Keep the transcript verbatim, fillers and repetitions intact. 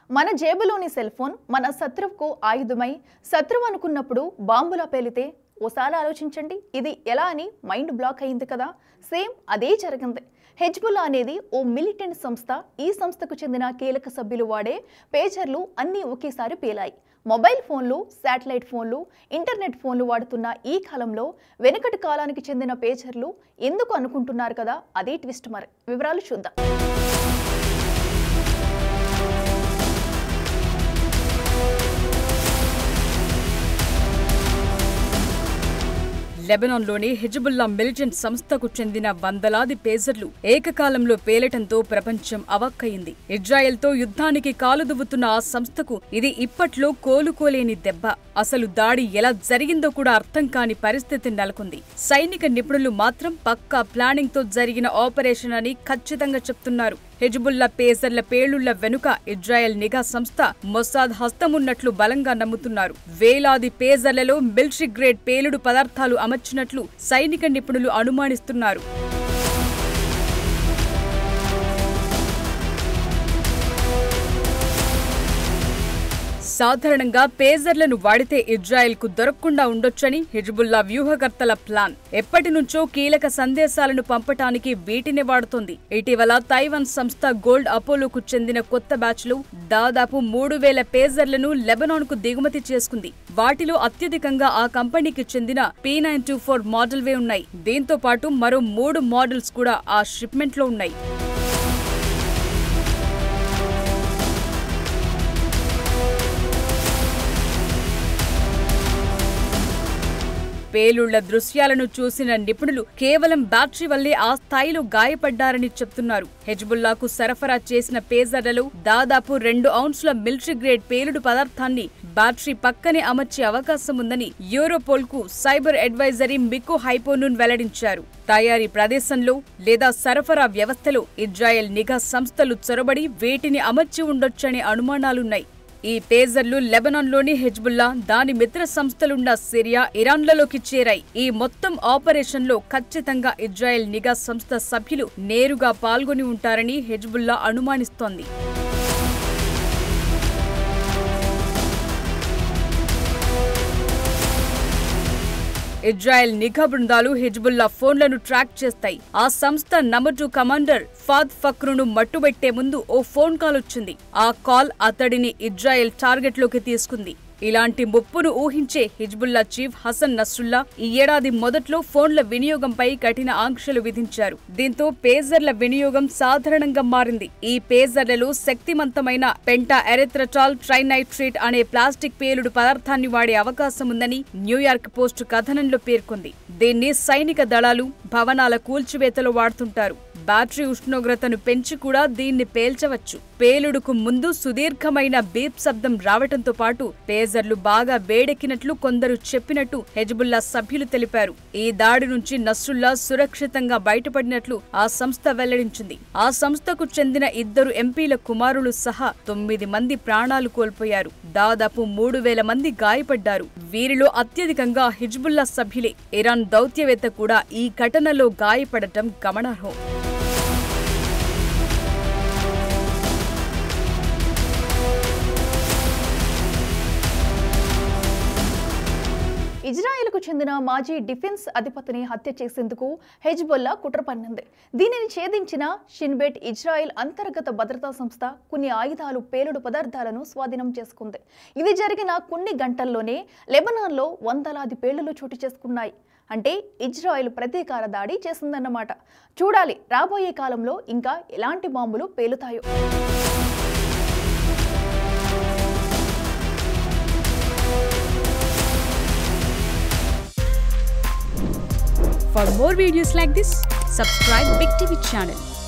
మన జేబులోని cell phone మన శత్రువుకు ఆయుధమై శత్రువు అనుకున్నప్పుడు బాంబులా పేలితే ఓసారి ఆలోచించండి ఇది ఎలా అని మైండ్ బ్లాక్ అయింది కదా. సేమ్ అదే జరిగింది. హెజ్బుల్లా అనేది ఓ మిలిటెంట్ సంస్థ. ఈ సంస్థకు చెందిన కీలక సభ్యులు వాడే పేజర్లు అన్నీ ఒకేసారి పేలాయి. మొబైల్ ఫోన్లు, శాటిలైట్ ఫోన్లు, ఇంటర్నెట్ ఫోన్లు వాడుతున్న ఈ కాలంలో వెనుకటి కాలానికి చెందిన పేజర్లు ఎందుకు అనుకుంటున్నారు కదా, అదే ట్విస్ట్. మరి వివరాలు చూద్దాం. లెబనాన్లోని హిజ్బుల్లా మిలిటెంట్ సంస్థకు చెందిన వందలాది పేజర్లు ఏకకాలంలో పేలటంతో ప్రపంచం అవాక్కయింది. ఇజ్రాయెల్తో యుద్ధానికి కాలుదువ్వుతున్న ఆ సంస్థకు ఇది ఇప్పట్లో కోలుకోలేని దెబ్బ. అసలు దాడి ఎలా జరిగిందో కూడా అర్థం కాని పరిస్థితి నెలకొంది. సైనిక నిపుణులు మాత్రం పక్కా ప్లానింగ్ తో జరిగిన ఆపరేషన్ అని ఖచ్చితంగా చెప్తున్నారు. హెజ్బుల్లా పేజర్ల పేలుళ్ల వెనుక ఇజ్రాయెల్ నిఘా సంస్థ మొసాద్ హస్తమున్నట్లు బలంగా నమ్ముతున్నారు. వేలాది పేజర్లలో మిలిటరీ గ్రేడ్ పేలుడు పదార్థాలు అమర్చినట్లు సైనిక నిపుణులు అనుమానిస్తున్నారు. సాధారణంగా పేజర్లను వాడితే ఇజ్రాయెల్ కు దొరకకుండా ఉండొచ్చని హిజ్బుల్లా వ్యూహకర్తల ప్లాన్. ఎప్పటి నుంచో కీలక సందేశాలను పంపటానికి వీటిని వాడుతోంది. ఇటీవల తైవాన్ సంస్థ గోల్డ్ అపోలోకు చెందిన కొత్త బ్యాచ్ లో దాదాపు మూడు వేల పేజర్లను లెబనాన్ కు దిగుమతి చేసుకుంది. వాటిలో అత్యధికంగా ఆ కంపెనీకి చెందిన P nine two four model వే ఉన్నాయి. దీంతో పాటు మరో మూడు మోడల్స్ కూడా ఆ షిప్మెంట్ లో ఉన్నాయి. పేలుళ్ల దృశ్యాలను చూసిన నిపుణులు కేవలం బ్యాటరీ వల్లే ఆ స్థాయిలో గాయపడ్డారని చెప్తున్నారు. హెజ్బుల్లాకు సరఫరా చేసిన పేజర్లలో దాదాపు రెండు ఔన్స్ల మిలిటరీ గ్రేడ్ పేలుడు పదార్థాన్ని బ్యాటరీ పక్కనే అమర్చే అవకాశం ఉందని యూరోపోల్ కు సైబర్ అడ్వైజరీ మికో హైపోనూన్ వెల్లడించారు. తయారీ ప్రదేశంలో లేదా సరఫరా వ్యవస్థలో ఇజ్రాయెల్ నిఘా సంస్థలు చొరబడి వీటిని అమర్చి ఉండొచ్చనే అనుమానాలున్నాయి. ఈ పేజర్లు లెబనాన్లోని హెజ్బుల్లా, దాని మిత్ర సంస్థలున్న సిరియా, ఇరాన్లలోకి చేరాయి. ఈ మొత్తం ఆపరేషన్లో ఖచ్చితంగా ఇజ్రాయెల్ నిఘా సంస్థ సభ్యులు నేరుగా పాల్గొని ఉంటారని హెజ్బుల్లా అనుమానిస్తోంది. ఇజ్రాయెల్ నిఘా బృందాలు హిజ్బుల్లా ఫోన్లను ట్రాక్ చేస్తాయి. ఆ సంస్థ నంబర్ టూ కమాండర్ ఫాద్ ఫక్రును మట్టుబెట్టే ముందు ఓ ఫోన్ కాల్ వచ్చింది. ఆ కాల్ అతడిని ఇజ్రాయెల్ టార్గెట్ లోకి తీసుకుంది. ఇలాంటి ముప్పును ఊహించే హిజ్బుల్లా చీఫ్ హసన్ నస్రుల్లా ఈ ఏడాది మొదట్లో ఫోన్ల వినియోగంపై కఠిన ఆంక్షలు విధించారు. దీంతో పేజర్ల వినియోగం సాధారణంగా మారింది. ఈ పేజర్లలో శక్తివంతమైన పెంటా ఎరిథ్రటాల్ ట్రైనైట్రేట్ అనే ప్లాస్టిక్ పేలుడు పదార్థాన్ని వాడే అవకాశం ఉందని న్యూయార్క్ పోస్ట్ కథనంలో పేర్కొంది. దీన్ని సైనిక దళాలు భవనాల కూల్చివేతలో వాడుతుంటారు. బ్యాటరీ ఉష్ణోగ్రతను పెంచి కూడా దీన్ని పేల్చవచ్చు. పేలుడుకు ముందు సుదీర్ఘమైన బీప్ శబ్దం రావటంతో పాటు పేజర్లు బాగా వేడెక్కినట్లు కొందరు చెప్పినట్టు హెజ్బుల్లా సభ్యులు తెలిపారు. ఈ దాడి నుంచి నస్రుల్లా సురక్షితంగా బయటపడినట్లు ఆ సంస్థ వెల్లడించింది. ఆ సంస్థకు చెందిన ఇద్దరు ఎంపీల కుమారులు సహా తొమ్మిది మంది ప్రాణాలు కోల్పోయారు. దాదాపు మూడు వేల మంది గాయపడ్డారు. వీరిలో అత్యధికంగా హిజ్బుల్లా సభ్యులే. ఇరాన్ దౌత్యవేత్త కూడా ఈ ఘటనలో గాయపడటం గమనార్హం. ఇజ్రాయెల్కు చెందిన మాజీ డిఫెన్స్ అధిపతిని హత్య చేసేందుకు హెజ్బుల్లా కుట్ర పన్నింది. దీనిని ఛేదించిన షిన్బెట్ ఇజ్రాయెల్ అంతర్గత భద్రతా సంస్థ కొన్ని ఆయుధాలు, పేలుడు పదార్థాలను స్వాధీనం చేసుకుంది. ఇది జరిగిన కొన్ని గంటల్లోనే లెబనాన్లో వందలాది పేలుళ్లు చోటు చేసుకున్నాయి. అంటే ఇజ్రాయెల్ ప్రతీకార దాడి చేసిందన్నమాట. చూడాలి రాబోయే కాలంలో ఇంకా ఎలాంటి బాంబులు పేలుతాయో. For more videos like this, subscribe Big T V channel.